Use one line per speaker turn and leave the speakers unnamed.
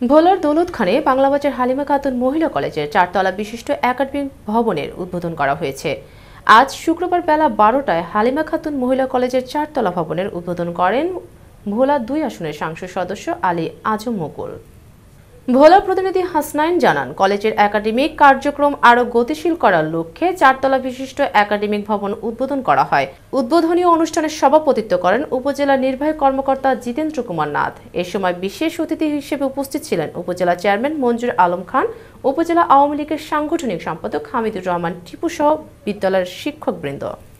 ভোলার দৌলতখানে বাংলাবাজার হালিমা খাতুন মহিলা কলেজের 4 তলা বিশিষ্ট একাডেমিক ভবনের উদ্বোধন করা হয়েছে। আজ শুক্রবার বেলা 12টায় হালিমা খাতুন মহিলা কলেজের 4 তলা ভবনের উদ্বোধন করেন ভোলা 2 আসনের সংসদ সদস্য আলী আজম মুকুল। ভোলা প্রতিনিধি হাসনাইন জানান, কলেজের একাডেমিক কার্যক্রম আরও গতিশীল করার লক্ষ্যে 4 তলা বিশিষ্ট একাডেমিক ভবন উদ্বোধন করা হয়। উদ্বোধনী অনুষ্ঠানে সভাপতিত্ব করেন উপজেলা নির্বাহী কর্মকর্তা জিতেন্দ্র কুমার নাথ। এ সময় বিশেষ অতিথি হিসেবে উপস্থিত ছিলেন উপজেলা চেয়ারম্যান মঞ্জুর আলম খান, উপজেলা আওয়ামী লীগের সাংগঠনিক সম্পাদক হামিদুর রহমান টিপু সহ বিদ্যালয়ের শিক্ষকবৃন্দ।